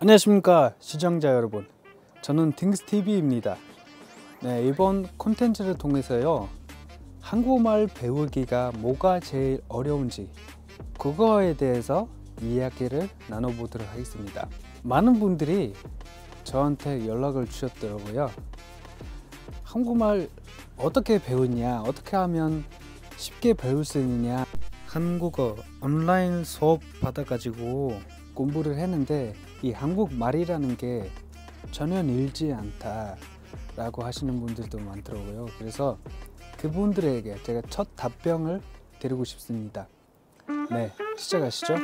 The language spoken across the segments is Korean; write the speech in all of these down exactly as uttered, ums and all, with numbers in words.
안녕하십니까 시청자 여러분, 저는 딩스티비입니다. 네, 이번 콘텐츠를 통해서요 한국말 배우기가 뭐가 제일 어려운지 그거에 대해서 이야기를 나눠보도록 하겠습니다. 많은 분들이 저한테 연락을 주셨더라고요. 한국말 어떻게 배우냐, 어떻게 하면 쉽게 배울 수 있느냐, 한국어 온라인 수업 받아가지고 공부를 했는데 이 한국말이라는 게 전혀 늘지 않다 라고 하시는 분들도 많더라고요. 그래서 그분들에게 제가 첫 답변을 드리고 싶습니다. 네, 시작하시죠.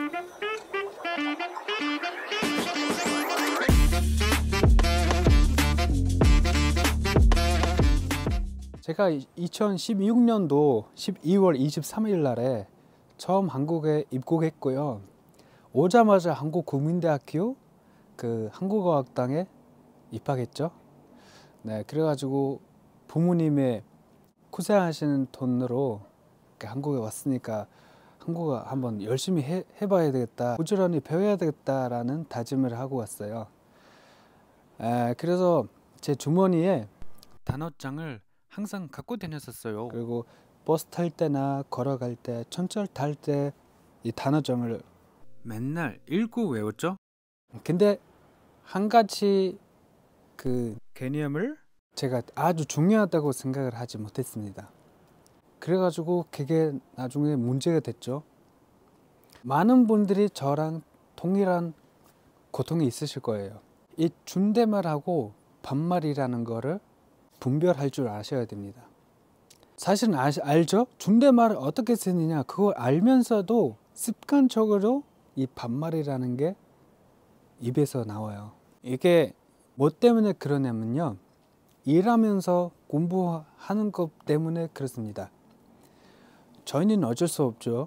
제가 이천십육 년도 십이월 이십삼일 날에 처음 한국에 입국했고요. 오자마자 한국국민대학교 그 한국어학당에 입학했죠. 네, 그래가지고 부모님의 고생하시는 돈으로 한국에 왔으니까 한국어 한번 열심히 해, 해봐야 되겠다, 부지런히 배워야 되겠다라는 다짐을 하고 왔어요. 에, 그래서 제 주머니에 단어장을 항상 갖고 다녔었어요. 그리고 버스 탈 때나 걸어갈 때, 전철 탈 때 이 단어장을 맨날 읽고 외웠죠. 근데 한 가지 그 개념을 제가 아주 중요하다고 생각을 하지 못했습니다. 그래가지고 그게 나중에 문제가 됐죠. 많은 분들이 저랑 동일한 고통이 있으실 거예요. 이 존댓말하고 반말이라는 거를 분별할 줄 아셔야 됩니다. 사실은 아, 알죠? 존댓말을 어떻게 쓰느냐 그걸 알면서도 습관적으로 이 반말이라는 게 입에서 나와요. 이게 뭐 때문에 그러냐면요, 일하면서 공부하는 것 때문에 그렇습니다. 저희는 어쩔 수 없죠.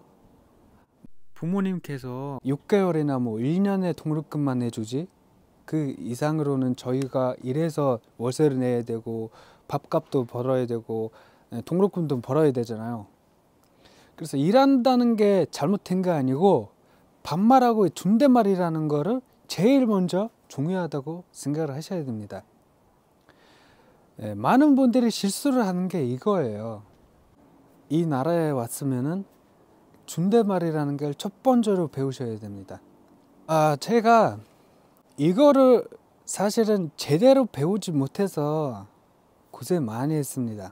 부모님께서 육 개월이나 뭐 일 년의 등록금만 내주지 그 이상으로는 저희가 일해서 월세를 내야 되고 밥값도 벌어야 되고 등록금도 벌어야 되잖아요. 그래서 일한다는 게 잘못된 게 아니고 반말하고 존댓말이라는 거를 제일 먼저 중요하다고 생각을 하셔야 됩니다. 예, 많은 분들이 실수를 하는 게 이거예요. 이 나라에 왔으면은 존댓말이라는 걸 첫 번째로 배우셔야 됩니다. 아, 제가 이거를 사실은 제대로 배우지 못해서 고생 많이 했습니다.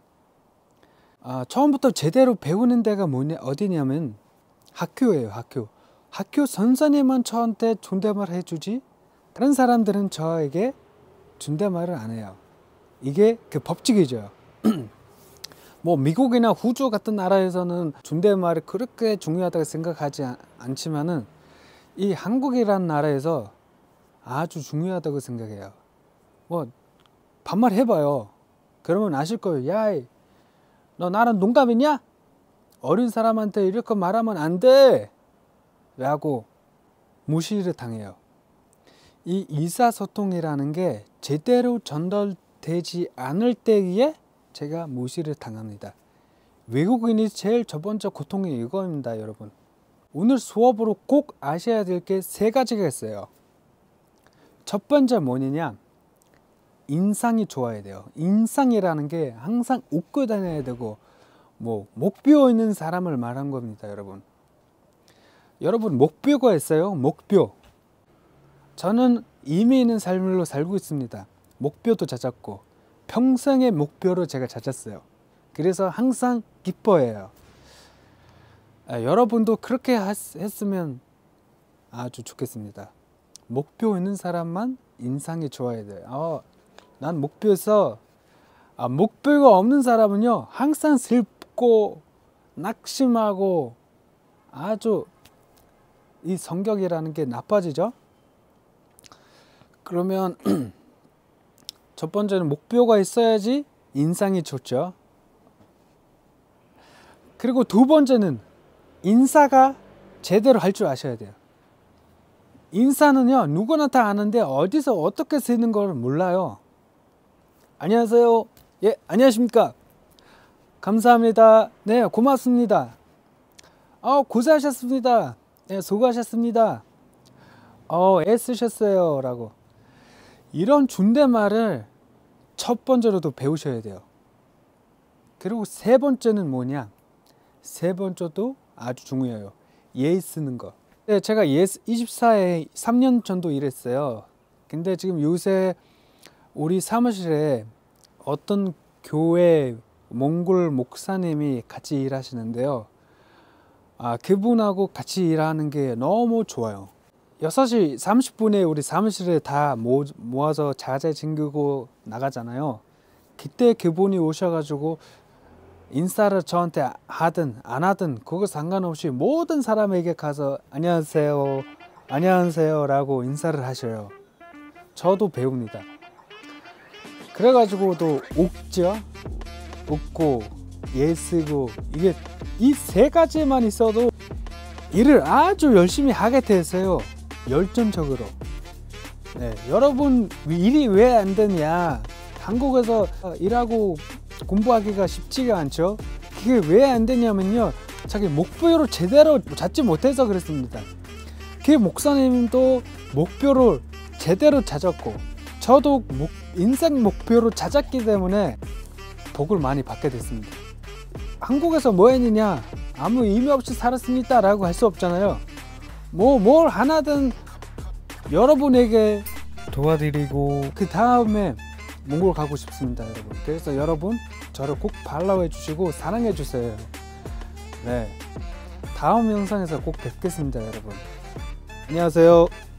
아, 처음부터 제대로 배우는 데가 뭐냐, 어디냐면 학교예요. 학교. 학교 선생님만 저한테 존댓말 해주지 다른 사람들은 저에게 존댓말을 안 해요. 이게 그 법칙이죠. 뭐 미국이나 호주 같은 나라에서는 존댓말이 그렇게 중요하다고 생각하지 않지만은 이 한국이라는 나라에서 아주 중요하다고 생각해요. 뭐 반말 해봐요. 그러면 아실 거예요. 야, 너 나랑 동갑이냐? 어린 사람한테 이렇게 말하면 안 돼! 라고 무시를 당해요. 이 의사소통이라는 게 제대로 전달되지 않을 때에 제가 무시를 당합니다. 외국인이 제일 첫 번째 고통이 이거입니다, 여러분. 오늘 수업으로 꼭 아셔야 될 게 세 가지가 있어요. 첫 번째 뭐냐냐, 인상이 좋아야 돼요. 인상이라는 게 항상 웃고 다녀야 되고, 뭐 목표 있는 사람을 말한 겁니다, 여러분. 여러분 목표가 있어요. 목표. 저는 의미 있는 삶으로 살고 있습니다. 목표도 찾았고 평생의 목표로 제가 찾았어요. 그래서 항상 기뻐해요. 아, 여러분도 그렇게 했, 했으면 아주 좋겠습니다. 목표 있는 사람만 인상이 좋아야 돼요. 어, 난 목표에서 아, 목표가 없는 사람은요 항상 슬프고 낙심하고 아주 이 성격이라는 게 나빠지죠. 그러면 첫 번째는 목표가 있어야지 인상이 좋죠. 그리고 두 번째는 인사가 제대로 할 줄 아셔야 돼요. 인사는요 누구나 다 아는데 어디서 어떻게 쓰는 걸 몰라요. 안녕하세요. 예, 안녕하십니까. 감사합니다. 네, 고맙습니다. 아, 고생하셨습니다. 네, 수고하셨습니다. 어, 애쓰셨어요 라고, 이런 존댓말을 첫 번째로도 배우셔야 돼요. 그리고 세 번째는 뭐냐, 세 번째도 아주 중요해요. 예의 쓰는 거. 네, 제가 예스 이십사에 삼 년 정도 일했어요. 근데 지금 요새 우리 사무실에 어떤 교회 몽골 목사님이 같이 일하시는데요. 아, 그분하고 같이 일하는 게 너무 좋아요. 여섯 시 삼십 분에 우리 사무실에 다 모, 모아서 자재 챙기고 나가잖아요. 그때 그분이 오셔가지고 인사를 저한테 하든 안 하든 그거 상관없이 모든 사람에게 가서 안녕하세요, 안녕하세요 라고 인사를 하셔요. 저도 배웁니다. 그래가지고 또 웃죠, 웃고 예 쓰고, 이게 이 세 가지만 있어도 일을 아주 열심히 하게 되세요. 열정적으로. 네, 여러분 일이 왜 안 되냐, 한국에서 일하고 공부하기가 쉽지가 않죠. 그게 왜 안 되냐면요, 자기 목표를 제대로 잡지 못해서 그렇습니다. 그 목사님도 목표를 제대로 찾았고 저도 목, 인생 목표를 찾았기 때문에 복을 많이 받게 됐습니다. 한국에서 뭐 했느냐, 아무 의미 없이 살았습니다 라고 할 수 없잖아요. 뭐 뭘 하나든 여러분에게 도와드리고 그 다음에 몽골 가고 싶습니다, 여러분. 그래서 여러분 저를 꼭 팔로우해 주시고 사랑해 주세요. 네, 다음 영상에서 꼭 뵙겠습니다, 여러분. 안녕하세요.